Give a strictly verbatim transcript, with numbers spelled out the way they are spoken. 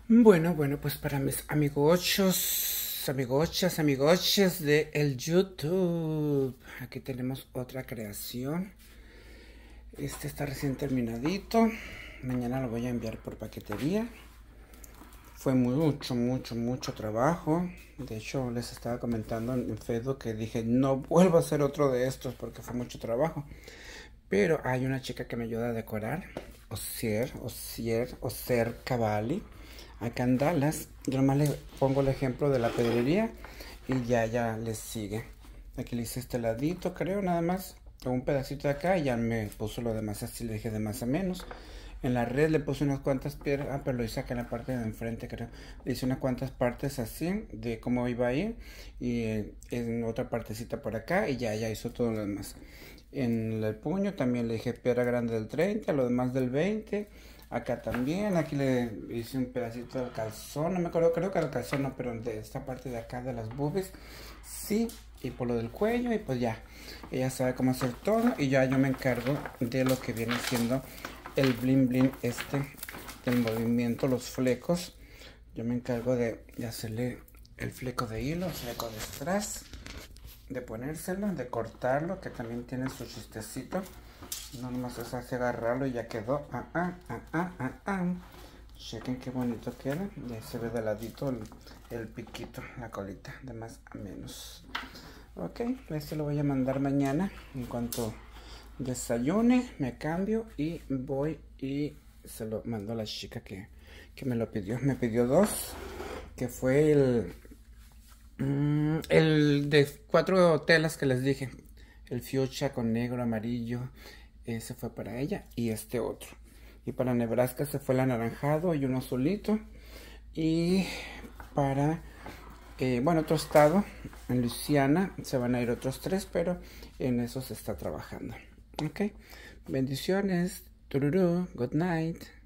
Bueno, bueno, pues para mis amigochos, amigochas, amigoches de el YouTube, aquí tenemos otra creación. Este está recién terminadito. Mañana lo voy a enviar por paquetería. Fue mucho, mucho, mucho trabajo. De hecho, les estaba comentando en Facebook que dije, no vuelvo a hacer otro de estos porque fue mucho trabajo. Pero hay una chica que me ayuda a decorar. Osier, Osier, Oser Cavalli. Acá en Dallas. Yo nomás le pongo el ejemplo de la pedrería y ya, ya les sigue. Aquí le hice este ladito, creo, nada más. Un pedacito de acá y ya me puso lo demás así, le dije de más a menos. En la red le puse unas cuantas piedras, ah, pero lo hice acá en la parte de enfrente, creo. Le hice unas cuantas partes así, de cómo iba a ir. Y eh, en otra partecita por acá y ya, ya hizo todo lo demás. En el puño también le dije piedra grande del treinta, lo demás del veinte. Acá también, aquí le hice un pedacito del calzón, no me acuerdo, creo que el calzón no, pero de esta parte de acá de las boobies, sí, y por lo del cuello, y pues ya, ella sabe cómo hacer todo, y ya yo me encargo de lo que viene siendo el bling bling este, del movimiento, los flecos. Yo me encargo de, de hacerle el fleco de hilo, el fleco de strass, de ponérselo, de cortarlo, que también tiene su chistecito. No nomás es así agarrarlo y ya quedó. Ah, ah, ah, ah, ah, ah. Chequen qué bonito queda. Y ahí se ve de ladito el, el piquito, la colita, de más a menos. Ok, este lo voy a mandar mañana. En cuanto desayune, me cambio y voy y se lo mando a la chica que, que me lo pidió. Me pidió dos, que fue el, mm, el de cuatro telas que les dije. El fuchsia con negro, amarillo. Ese fue para ella y este otro. Y para Nebraska se fue el anaranjado y uno azulito. Y para, eh, bueno, otro estado, en Luisiana, se van a ir otros tres, pero en eso se está trabajando. Ok, bendiciones. Tururú, good night.